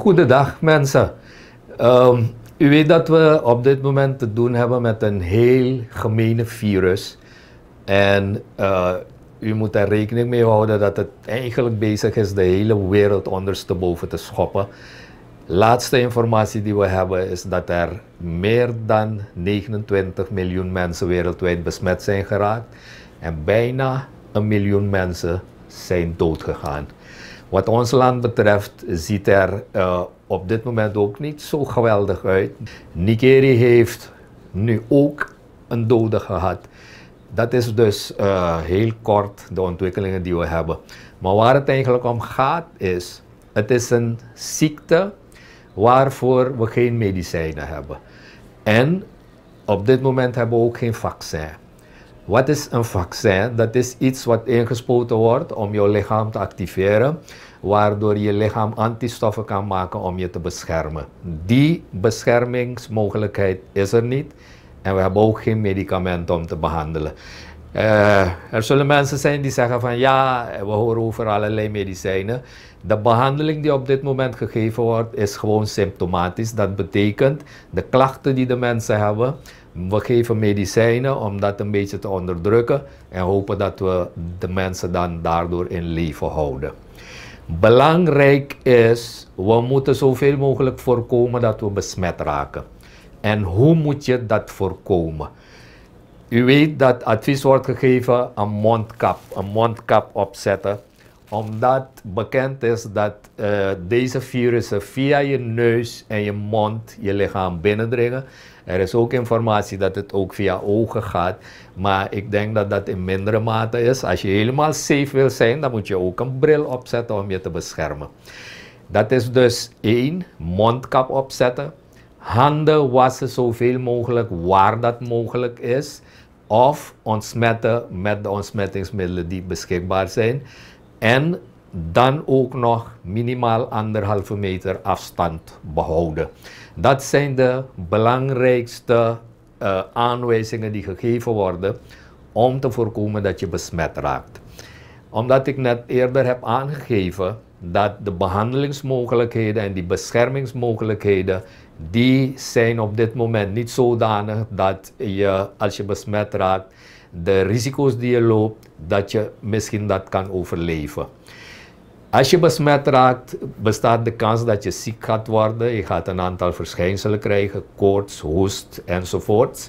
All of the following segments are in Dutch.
Goedendag mensen. U weet dat we op dit moment te doen hebben met een heel gemene virus. En u moet er rekening mee houden dat het eigenlijk bezig is de hele wereld ondersteboven te schoppen. Laatste informatie die we hebben is dat er meer dan 29 miljoen mensen wereldwijd besmet zijn geraakt. En bijna 1 miljoen mensen zijn doodgegaan. Wat ons land betreft ziet er op dit moment ook niet zo geweldig uit. Nigeria heeft nu ook een dode gehad. Dat is dus heel kort de ontwikkelingen die we hebben. Maar waar het eigenlijk om gaat is, het is een ziekte waarvoor we geen medicijnen hebben. En op dit moment hebben we ook geen vaccin. Wat is een vaccin? Dat is iets wat ingespoten wordt om jouw lichaam te activeren, waardoor je lichaam antistoffen kan maken om je te beschermen. Die beschermingsmogelijkheid is er niet en we hebben ook geen medicamenten om te behandelen. Er zullen mensen zijn die zeggen van ja, we horen over allerlei medicijnen. De behandeling die op dit moment gegeven wordt is gewoon symptomatisch. Dat betekent de klachten die de mensen hebben. We geven medicijnen om dat een beetje te onderdrukken en hopen dat we de mensen dan daardoor in leven houden. Belangrijk is, we moeten zoveel mogelijk voorkomen dat we besmet raken. En hoe moet je dat voorkomen? U weet dat advies wordt gegeven een mondkap opzetten. Omdat bekend is dat deze virussen via je neus en je mond je lichaam binnendringen. Er is ook informatie dat het ook via ogen gaat. Maar ik denk dat dat in mindere mate is. Als je helemaal safe wil zijn, dan moet je ook een bril opzetten om je te beschermen. Dat is dus 1, mondkap opzetten. Handen wassen zoveel mogelijk waar dat mogelijk is. Of ontsmetten met de ontsmettingsmiddelen die beschikbaar zijn. En dan ook nog minimaal 1,5 meter afstand behouden. Dat zijn de belangrijkste aanwijzingen die gegeven worden om te voorkomen dat je besmet raakt. Omdat ik net eerder heb aangegeven dat de behandelingsmogelijkheden en die beschermingsmogelijkheden, die zijn op dit moment niet zodanig dat je, als je besmet raakt, de risico's die je loopt, dat je misschien dat kan overleven. Als je besmet raakt, bestaat de kans dat je ziek gaat worden. Je gaat een aantal verschijnselen krijgen, koorts, hoest enzovoort.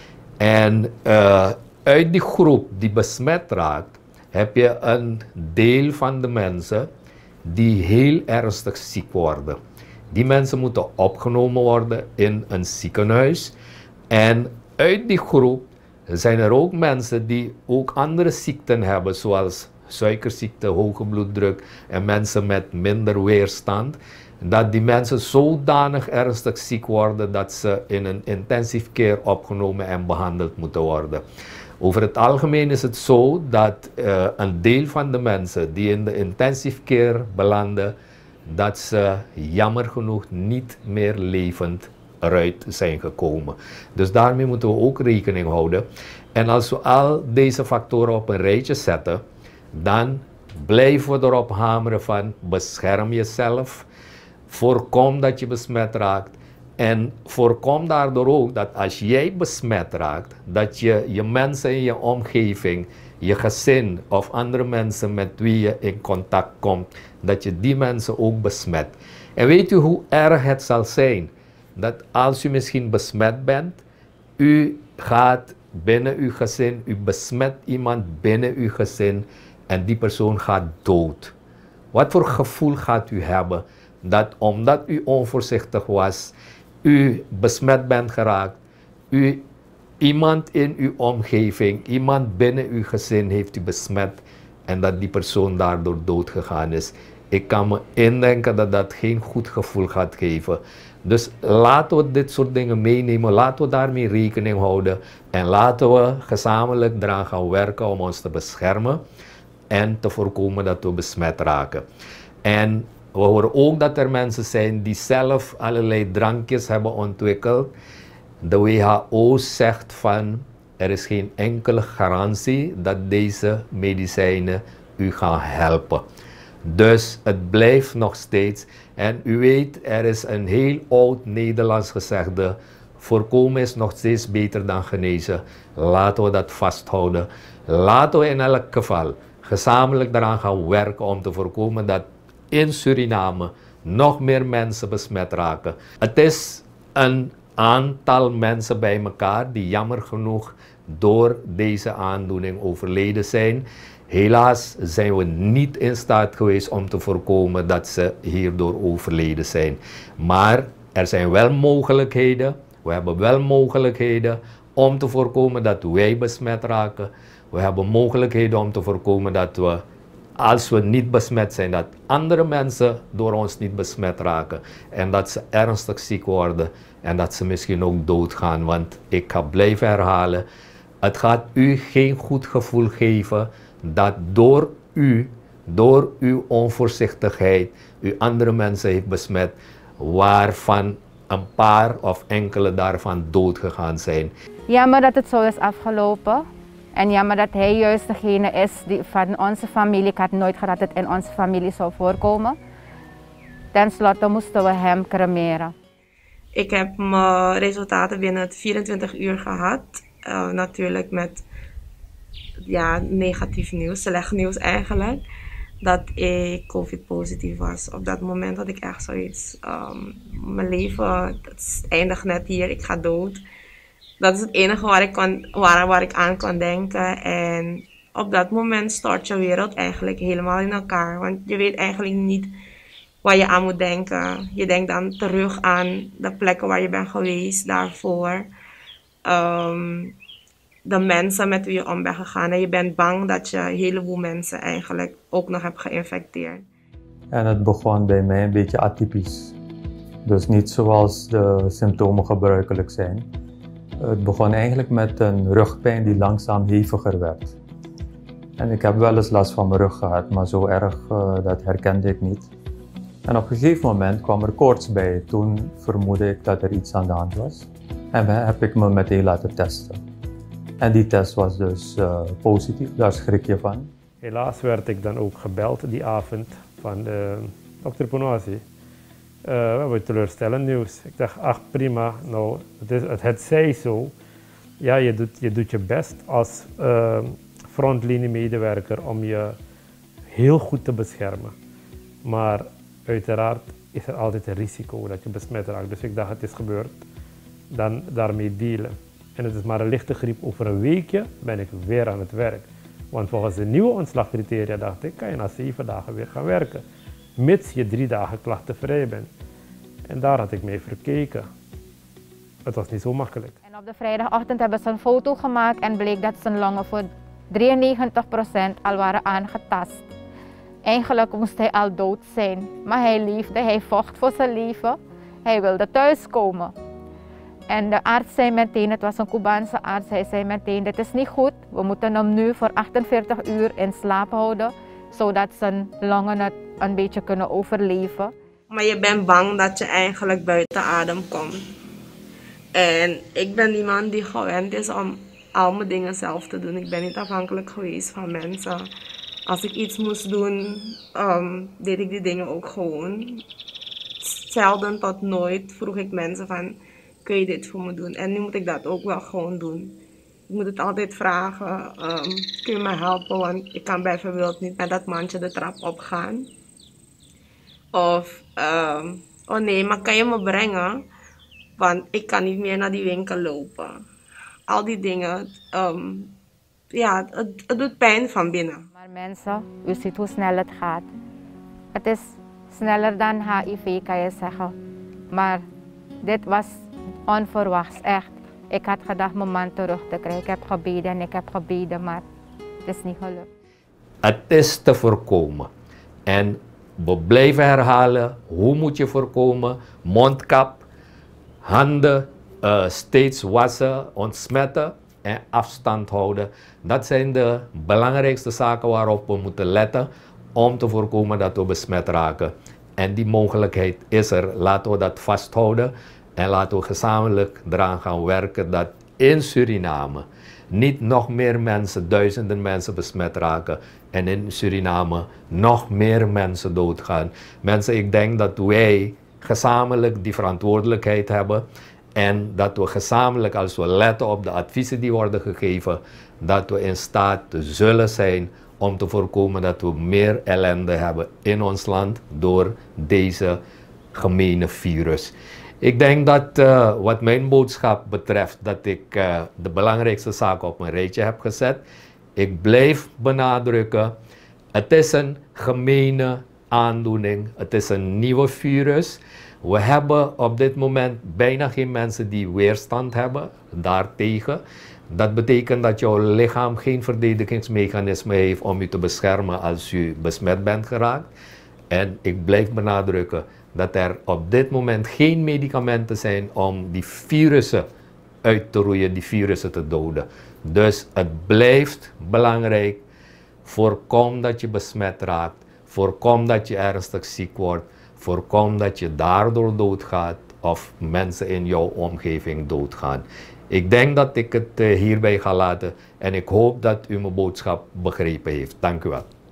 En uit die groep die besmet raakt, heb je een deel van de mensen die heel ernstig ziek worden. Die mensen moeten opgenomen worden in een ziekenhuis. En uit die groep zijn er ook mensen die ook andere ziekten hebben, zoals suikerziekte, hoge bloeddruk en mensen met minder weerstand. Dat die mensen zodanig ernstig ziek worden dat ze in een intensive care opgenomen en behandeld moeten worden. Over het algemeen is het zo dat een deel van de mensen die in de intensive care belanden, dat ze jammer genoeg niet meer levend eruit zijn gekomen. Dus daarmee moeten we ook rekening houden. En als we al deze factoren op een rijtje zetten, dan blijven we erop hameren van bescherm jezelf, voorkom dat je besmet raakt en voorkom daardoor ook dat als jij besmet raakt, dat je mensen in je omgeving, je gezin of andere mensen met wie je in contact komt, dat je die mensen ook besmet. En weet u hoe erg het zal zijn dat als u misschien besmet bent, u gaat binnen uw gezin, u besmet iemand binnen uw gezin en die persoon gaat dood. Wat voor gevoel gaat u hebben dat omdat u onvoorzichtig was, u besmet bent geraakt, iemand in uw omgeving, iemand binnen uw gezin heeft u besmet en dat die persoon daardoor dood gegaan is. Ik kan me indenken dat dat geen goed gevoel gaat geven. Dus laten we dit soort dingen meenemen, laten we daarmee rekening houden en laten we gezamenlijk eraan gaan werken om ons te beschermen en te voorkomen dat we besmet raken. En we horen ook dat er mensen zijn die zelf allerlei drankjes hebben ontwikkeld. De WHO zegt van er is geen enkele garantie dat deze medicijnen u gaan helpen. Dus het blijft nog steeds. En u weet, er is een heel oud Nederlands gezegde: voorkomen is nog steeds beter dan genezen. Laten we dat vasthouden. Laten we in elk geval gezamenlijk eraan gaan werken om te voorkomen dat in Suriname nog meer mensen besmet raken. Het is een aantal mensen bij elkaar die jammer genoeg door deze aandoening overleden zijn. Helaas zijn we niet in staat geweest om te voorkomen dat ze hierdoor overleden zijn. Maar er zijn wel mogelijkheden. We hebben wel mogelijkheden om te voorkomen dat wij besmet raken. We hebben mogelijkheden om te voorkomen dat we, als we niet besmet zijn, dat andere mensen door ons niet besmet raken. En dat ze ernstig ziek worden en dat ze misschien ook doodgaan. Want ik ga blijven herhalen, het gaat u geen goed gevoel geven dat door uw onvoorzichtigheid, u andere mensen heeft besmet, waarvan een paar of enkele daarvan doodgegaan zijn. Jammer dat het zo is afgelopen. En jammer dat hij juist degene is die van onze familie, ik had nooit gedacht dat het in onze familie zou voorkomen. Ten slotte moesten we hem cremeren. Ik heb mijn resultaten binnen het 24 uur gehad. Natuurlijk met negatief nieuws, slecht nieuws eigenlijk. Dat ik COVID-positief was. Op dat moment had ik echt zoiets, mijn leven eindigt net hier, ik ga dood. Dat is het enige waar ik aan kon denken. En op dat moment stort je wereld eigenlijk helemaal in elkaar. Want je weet eigenlijk niet waar je aan moet denken. Je denkt dan terug aan de plekken waar je bent geweest daarvoor. De mensen met wie je om bent gegaan. En je bent bang dat je een heleboel mensen eigenlijk ook nog hebt geïnfecteerd. En het begon bij mij een beetje atypisch. Dus niet zoals de symptomen gebruikelijk zijn. Het begon eigenlijk met een rugpijn die langzaam heviger werd. En ik heb wel eens last van mijn rug gehad, maar zo erg, dat herkende ik niet. En op een gegeven moment kwam er koorts bij. Toen vermoedde ik dat er iets aan de hand was. En heb ik me meteen laten testen. En die test was dus positief, daar schrik je van. Helaas werd ik dan ook gebeld die avond van dokter Ponoasi. We hebben teleurstellend nieuws. Ik dacht, ach prima, nou, het zij zo. Ja, je doet je best als frontliniemedewerker om je heel goed te beschermen. Maar uiteraard is er altijd een risico dat je besmet raakt. Dus ik dacht, het is gebeurd, dan daarmee dealen. En het is maar een lichte griep. Over een weekje ben ik weer aan het werk. Want volgens de nieuwe ontslagcriteria dacht ik, kan je na 7 dagen weer gaan werken. Mits je 3 dagen klachtenvrij bent. En daar had ik mee verkeken. Het was niet zo makkelijk. En op de vrijdagochtend hebben ze een foto gemaakt en bleek dat zijn longen voor 93% al waren aangetast. Eigenlijk moest hij al dood zijn. Maar hij leefde, hij vocht voor zijn leven. Hij wilde thuiskomen. En de arts zei meteen, het was een Cubaanse arts, hij zei meteen, dit is niet goed. We moeten hem nu voor 48 uur in slaap houden, zodat zijn longen het een beetje kunnen overleven. Maar je bent bang dat je eigenlijk buiten adem komt. En ik ben iemand die gewend is om al mijn dingen zelf te doen. Ik ben niet afhankelijk geweest van mensen. Als ik iets moest doen, deed ik die dingen ook gewoon. Zelden tot nooit vroeg ik mensen van, kun je dit voor me doen? En nu moet ik dat ook wel gewoon doen. Ik moet het altijd vragen, kun je me helpen? Want ik kan bijvoorbeeld niet met dat mandje de trap opgaan. Of, oh nee, maar kan je me brengen? Want ik kan niet meer naar die winkel lopen. Al die dingen, ja, het doet pijn van binnen. Maar mensen, u ziet hoe snel het gaat. Het is sneller dan HIV, kan je zeggen. Maar dit was onverwachts, echt. Ik had gedacht mijn man terug te krijgen. Ik heb gebeden en ik heb gebeden, maar het is niet gelukt. Het is te voorkomen. En we blijven herhalen, hoe moet je voorkomen? Mondkap, handen steeds wassen, ontsmetten en afstand houden. Dat zijn de belangrijkste zaken waarop we moeten letten om te voorkomen dat we besmet raken. En die mogelijkheid is er. Laten we dat vasthouden en laten we gezamenlijk eraan gaan werken dat in Suriname niet nog meer mensen, duizenden mensen besmet raken en in Suriname nog meer mensen doodgaan. Mensen, ik denk dat wij gezamenlijk die verantwoordelijkheid hebben en dat we gezamenlijk, als we letten op de adviezen die worden gegeven, dat we in staat zullen zijn om te voorkomen dat we meer ellende hebben in ons land door deze gemene virus. Ik denk dat wat mijn boodschap betreft, dat ik de belangrijkste zaken op een rijtje heb gezet. Ik blijf benadrukken, het is een gemene aandoening, het is een nieuwe virus. We hebben op dit moment bijna geen mensen die weerstand hebben daartegen. Dat betekent dat jouw lichaam geen verdedigingsmechanisme heeft om je te beschermen als u besmet bent geraakt. En ik blijf benadrukken dat er op dit moment geen medicamenten zijn om die virussen uit te roeien, die virussen te doden. Dus het blijft belangrijk. Voorkom dat je besmet raakt. Voorkom dat je ernstig ziek wordt. Voorkom dat je daardoor doodgaat of mensen in jouw omgeving doodgaan. Ik denk dat ik het hierbij ga laten en ik hoop dat u mijn boodschap begrepen heeft. Dank u wel.